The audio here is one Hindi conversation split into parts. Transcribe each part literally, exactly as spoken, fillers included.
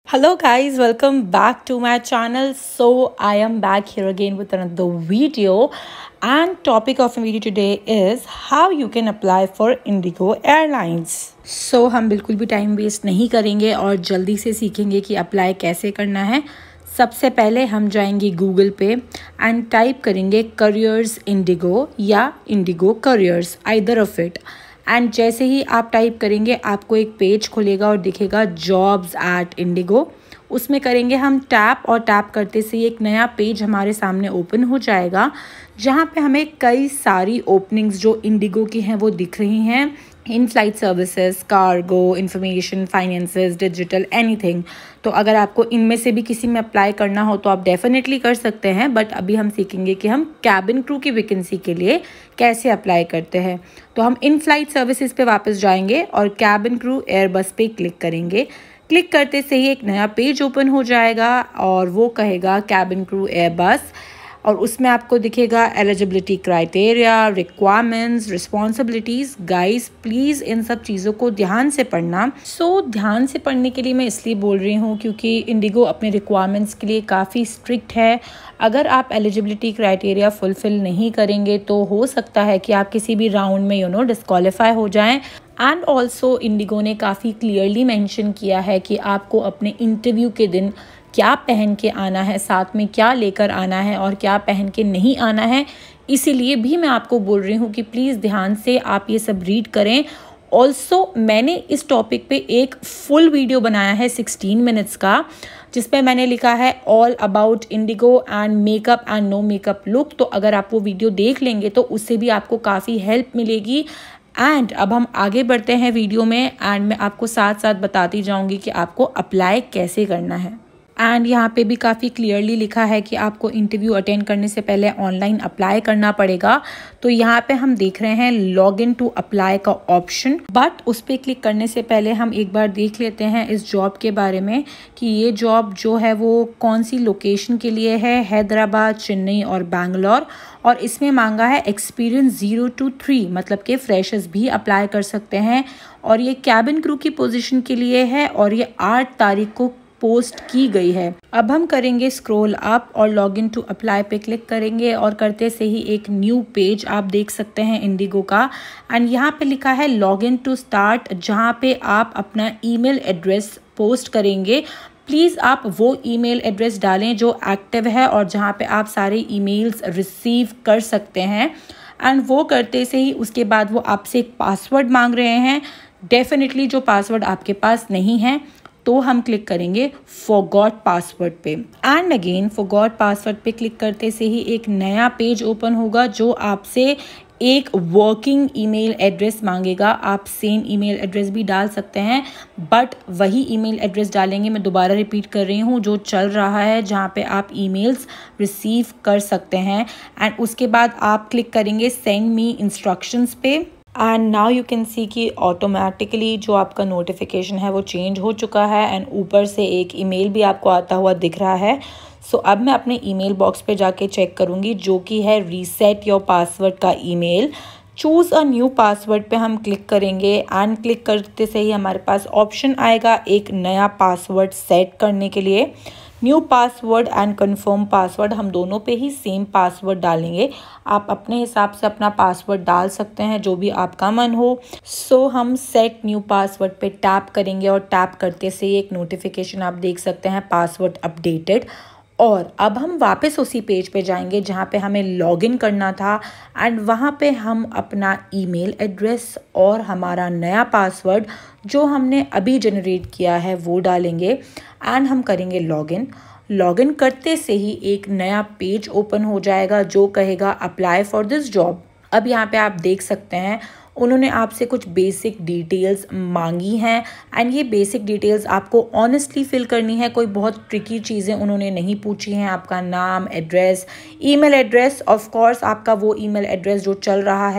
Hello guys, welcome back to my channel. So I am back here again with another video, and topic of the video today is how you can apply for Indigo Airlines. So हम बिल्कुल भी टाइम वेस्ट नहीं करेंगे और जल्दी से सीखेंगे कि अप्लाई कैसे करना है। सबसे पहले हम जाएंगे गूगल पे एंड टाइप करेंगे करियर्स इंडिगो या IndiGo careers, either of it. And जैसे ही आप टाइप करेंगे आपको एक पेज खुलेगा और दिखेगा जॉब्स एट इंडिगो। उसमें करेंगे हम टैप और टैप करते से एक नया पेज हमारे सामने ओपन हो जाएगा, जहाँ पे हमें कई सारी ओपनिंग्स जो इंडिगो की हैं वो दिख रही हैं। In flight services, cargo, information, finances, digital, anything. तो अगर आपको इनमें से भी किसी में अप्लाई करना हो तो आप डेफिनेटली कर सकते हैं, बट अभी हम सीखेंगे कि हम कैबिन क्रू की वैकेंसी के लिए कैसे अप्लाई करते हैं। तो हम इन फ्लाइट सर्विसेज पे वापस जाएंगे और कैबिन क्रू एयरबस पे क्लिक करेंगे। क्लिक करते से ही एक नया पेज ओपन हो जाएगा और वो कहेगा कैबिन क्रू एयरबस, और उसमें आपको दिखेगा eligibility criteria, requirements, responsibilities. Guys please इन सब चीज़ों को ध्यान से पढ़ना। सो so, ध्यान से पढ़ने के लिए मैं इसलिए बोल रही हूँ क्योंकि इंडिगो अपने रिक्वायरमेंट्स के लिए काफ़ी स्ट्रिक्ट है। अगर आप एलिजिबिलिटी क्राइटेरिया फुलफ़िल नहीं करेंगे तो हो सकता है कि आप किसी भी राउंड में यू नो डिस्क्वालीफाई हो जाएं। एंड ऑल्सो इंडिगो ने काफ़ी क्लियरली मेंशन किया है कि आपको अपने इंटरव्यू के दिन क्या पहन के आना है, साथ में क्या लेकर आना है और क्या पहन के नहीं आना है। इसीलिए भी मैं आपको बोल रही हूँ कि प्लीज़ ध्यान से आप ये सब रीड करें। ऑल्सो मैंने इस टॉपिक पे एक फुल वीडियो बनाया है सिक्सटीन मिनट्स का, जिसपे मैंने लिखा है all about IndiGo and makeup and no makeup look. तो अगर आप वो वीडियो देख लेंगे तो उससे भी आपको काफ़ी हेल्प मिलेगी। एंड अब हम आगे बढ़ते हैं वीडियो में, एंड मैं आपको साथ साथ बताती जाऊँगी कि आपको अप्लाई कैसे करना है। एंड यहाँ पे भी काफ़ी क्लियरली लिखा है कि आपको इंटरव्यू अटेंड करने से पहले ऑनलाइन अप्लाई करना पड़ेगा। तो यहाँ पे हम देख रहे हैं लॉग इन टू अप्लाई का ऑप्शन, बट उस पर क्लिक करने से पहले हम एक बार देख लेते हैं इस जॉब के बारे में कि ये जॉब जो है वो कौन सी लोकेशन के लिए है। हैदराबाद, चेन्नई और बैंगलोर। और इसमें मांगा है एक्सपीरियंस ज़ीरो टू थ्री, मतलब कि फ्रेशर्स भी अप्लाई कर सकते हैं। और ये कैबिन क्रू की पोजीशन के लिए है और ये आठ तारीख को पोस्ट की गई है। अब हम करेंगे स्क्रॉल अप और लॉग इन टू अप्लाई पे क्लिक करेंगे और करते से ही एक न्यू पेज आप देख सकते हैं इंडिगो का। एंड यहाँ पे लिखा है लॉग इन टू स्टार्ट, जहाँ पे आप अपना ईमेल एड्रेस पोस्ट करेंगे। प्लीज़ आप वो ईमेल एड्रेस डालें जो एक्टिव है और जहाँ पे आप सारे ईमेल्स रिसीव कर सकते हैं। एंड वो करते से ही उसके बाद वो आपसे एक पासवर्ड मांग रहे हैं। डेफिनेटली जो पासवर्ड आपके पास नहीं है तो हम क्लिक करेंगे फॉरगॉट पासवर्ड पे। एंड अगेन फॉरगॉट पासवर्ड पे क्लिक करते से ही एक नया पेज ओपन होगा जो आपसे एक वर्किंग ईमेल एड्रेस मांगेगा। आप सेम ईमेल एड्रेस भी डाल सकते हैं, बट वही ईमेल एड्रेस डालेंगे। मैं दोबारा रिपीट कर रही हूँ, जो चल रहा है जहाँ पे आप ईमेल्स रिसीव कर सकते हैं। एंड उसके बाद आप क्लिक करेंगे सेंड मी इंस्ट्रक्शंस पे। And now you can see कि ऑटोमेटिकली जो आपका नोटिफिकेशन है वो चेंज हो चुका है एंड ऊपर से एक ईमेल भी आपको आता हुआ दिख रहा है। सो so, अब मैं अपने ईमेल बॉक्स पे जाके चेक करूँगी, जो कि है रीसेट योर पासवर्ड का email. Choose a new password पे हम क्लिक करेंगे एंड क्लिक करते से ही हमारे पास ऑप्शन आएगा एक नया पासवर्ड सेट करने के लिए। New password and confirm password, हम दोनों पे ही सेम पासवर्ड डालेंगे। आप अपने हिसाब से अपना पासवर्ड डाल सकते हैं जो भी आपका मन हो। सो so, हम सेट न्यू पासवर्ड पे टैप करेंगे और टैप करते से एक नोटिफिकेशन आप देख सकते हैं पासवर्ड अपडेटेड। और अब हम वापस उसी पेज पे जाएंगे जहाँ पे हमें लॉगिन करना था एंड वहाँ पे हम अपना ईमेल एड्रेस और हमारा नया पासवर्ड जो हमने अभी जनरेट किया है वो डालेंगे एंड हम करेंगे लॉगिन। लॉगिन करते से ही एक नया पेज ओपन हो जाएगा जो कहेगा अप्लाई फॉर दिस जॉब। अब यहाँ पे आप देख सकते हैं उन्होंने आपसे कुछ बेसिक डिटेल्स मांगी हैं एंड ये बेसिक डिटेल्स आपको ऑनेस्टली फिल करनी है। कोई बहुत ट्रिकी चीज़ें उन्होंने नहीं पूछी हैं। आपका नाम, address, email address, of course आपका वो ईमेल एड्रेस जो चल रहा है,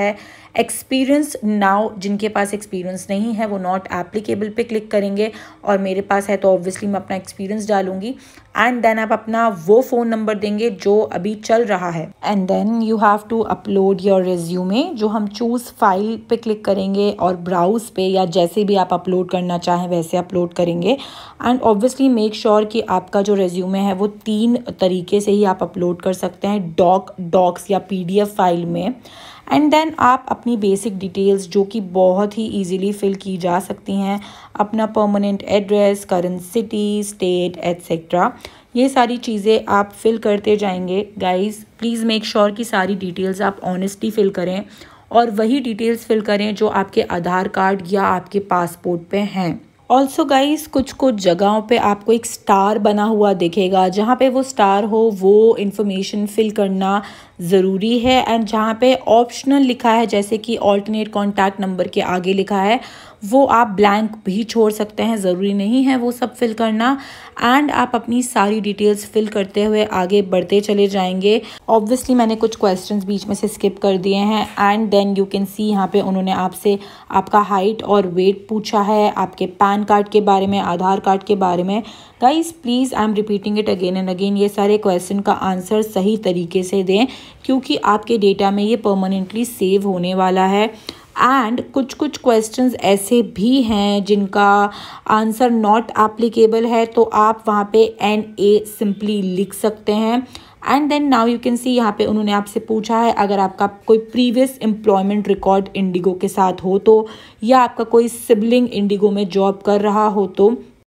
एक्सपीरियंस नाउ, जिनके पास एक्सपीरियंस नहीं है वो नॉट एप्लीकेबल पे क्लिक करेंगे, और मेरे पास है तो ऑब्वियसली मैं अपना एक्सपीरियंस डालूंगी। एंड देन आप अपना वो फ़ोन नंबर देंगे जो अभी चल रहा है, and then you have to upload your resume, जो हम चूज़ फाइल पे क्लिक करेंगे और ब्राउज पे या जैसे भी आप अपलोड करना चाहें वैसे अपलोड करेंगे। एंड ऑब्वियसली मेक श्योर कि आपका जो रिज्यूमे है वो तीन तरीके से ही आप अपलोड कर सकते हैं, डॉक डॉक्स या पीडीएफ फाइल में। एंड देन आप अपनी बेसिक डिटेल्स जो कि बहुत ही इजीली फिल की जा सकती हैं, अपना permanent address, current city, state etcetera, ये सारी चीज़ें आप फिल करते जाएंगे। गाइस प्लीज़ मेक श्योर कि सारी डिटेल्स आप ऑनेस्टली फिल करें और वही डिटेल्स फिल करें जो आपके आधार कार्ड या आपके पासपोर्ट पे हैं। ऑल्सो गाइस कुछ कुछ जगहों पे आपको एक स्टार बना हुआ दिखेगा, जहाँ पे वो स्टार हो वो इन्फॉर्मेशन फिल करना ज़रूरी है। एंड जहाँ पे ऑप्शनल लिखा है जैसे कि ऑल्टरनेट कॉन्टैक्ट नंबर के आगे लिखा है वो आप ब्लैंक भी छोड़ सकते हैं, ज़रूरी नहीं है वो सब फिल करना। एंड आप अपनी सारी डिटेल्स फिल करते हुए आगे बढ़ते चले जाएंगे। ऑब्वियसली मैंने कुछ क्वेश्चंस बीच में से स्किप कर दिए हैं। And then you can see यहाँ पे उन्होंने आपसे आपका हाइट और वेट पूछा है, आपके पैन कार्ड के बारे में, आधार कार्ड के बारे में। Guys please I am repeating it again and again, ये सारे क्वेश्चन का आंसर सही तरीके से दें क्योंकि आपके डेटा में ये परमानेंटली सेव होने वाला है। एंड कुछ कुछ क्वेश्चंस ऐसे भी हैं जिनका आंसर नॉट एप्लीकेबल है, तो आप वहाँ पे एन ए सिंपली लिख सकते हैं। And then now you can see यहाँ पे उन्होंने आपसे पूछा है अगर आपका कोई प्रीवियस एम्प्लॉयमेंट रिकॉर्ड इंडिगो के साथ हो तो, या आपका कोई सिबलिंग इंडिगो में जॉब कर रहा हो तो।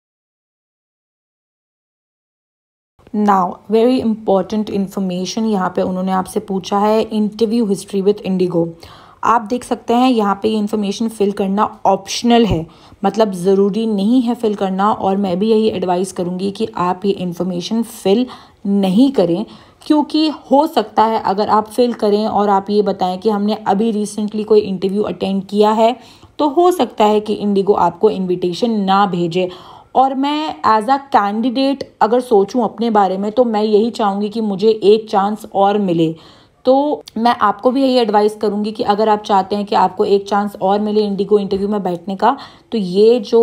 नाउ वेरी इंपॉर्टेंट इन्फॉर्मेशन यहाँ पे उन्होंने आपसे पूछा है इंटरव्यू हिस्ट्री विथ इंडिगो। आप देख सकते हैं यहाँ पे ये इन्फॉर्मेशन फिल करना ऑप्शनल है, मतलब ज़रूरी नहीं है फिल करना, और मैं भी यही एडवाइस करूँगी कि आप ये इन्फॉर्मेशन फिल नहीं करें क्योंकि हो सकता है अगर आप फिल करें और आप ये बताएं कि हमने अभी रिसेंटली कोई इंटरव्यू अटेंड किया है, तो हो सकता है कि इंडिगो आपको इन्विटेशन ना भेजे। और मैं एज अ कैंडिडेट अगर सोचूं अपने बारे में तो मैं यही चाहूँगी कि मुझे एक चांस और मिले। तो मैं आपको भी यही एडवाइस करूंगी कि अगर आप चाहते हैं कि आपको एक चांस और मिले इंडिगो इंटरव्यू में बैठने का, तो ये जो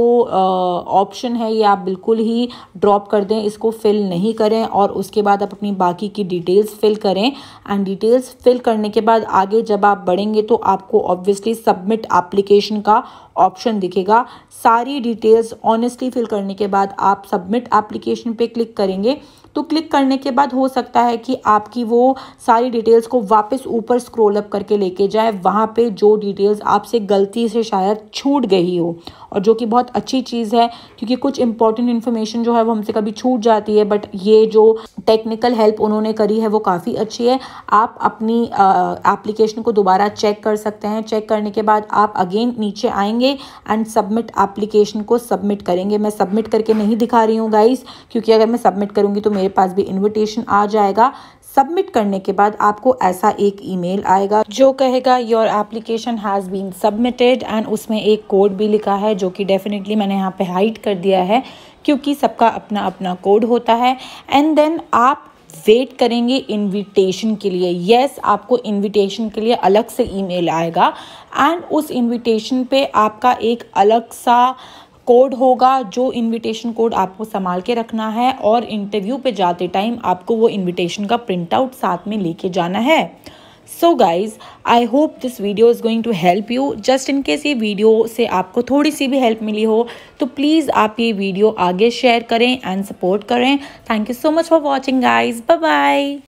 ऑप्शन है ये आप बिल्कुल ही ड्रॉप कर दें, इसको फिल नहीं करें और उसके बाद आप अपनी बाकी की डिटेल्स फिल करें। एंड डिटेल्स फिल करने के बाद आगे जब आप बढ़ेंगे तो आपको ऑब्वियसली सबमिट एप्लीकेशन का ऑप्शन दिखेगा। सारी डिटेल्स ऑनेस्टली फिल करने के बाद आप सबमिट एप्लीकेशन पे क्लिक करेंगे, तो क्लिक करने के बाद हो सकता है कि आपकी वो सारी डिटेल्स को वापस ऊपर स्क्रॉल अप करके लेके जाए, वहाँ पे जो डिटेल्स आपसे गलती से शायद छूट गई हो, और जो कि बहुत अच्छी चीज़ है क्योंकि कुछ इंपॉर्टेंट इन्फॉर्मेशन जो है वो हमसे कभी छूट जाती है, बट ये जो टेक्निकल हेल्प उन्होंने करी है वो काफ़ी अच्छी है। आप अपनी एप्लीकेशन को दोबारा चेक कर सकते हैं। चेक करने के बाद आप अगेन नीचे आएंगे एंड सबमिट एप्लीकेशन को सबमिट करेंगे। मैं सबमिट करके नहीं दिखा रही हूँ गाइस, क्योंकि अगर मैं सबमिट करूँगी तो मेरे पास भी इन्विटेशन आ जाएगा। सबमिट करने के बाद आपको ऐसा एक ईमेल आएगा जो कहेगा your application has been submitted, and उसमें एक कोड भी लिखा है जो कि डेफिनेटली मैंने यहाँ पे हाइड कर दिया है क्योंकि सबका अपना अपना कोड होता है। एंड देन आप वेट करेंगे इनविटेशन के लिए। यस yes, आपको इनविटेशन के लिए अलग से ईमेल आएगा एंड उस इनविटेशन पे आपका एक अलग सा कोड होगा, जो इनविटेशन कोड आपको संभाल के रखना है और इंटरव्यू पे जाते टाइम आपको वो इनविटेशन का प्रिंट आउट साथ में लेके जाना है। So guys I hope this video is going to help you. Just in case ये वीडियो से आपको थोड़ी सी भी हेल्प मिली हो तो प्लीज़ आप ये वीडियो आगे शेयर करें एंड सपोर्ट करें। Thank you so much for watching guys, bye bye.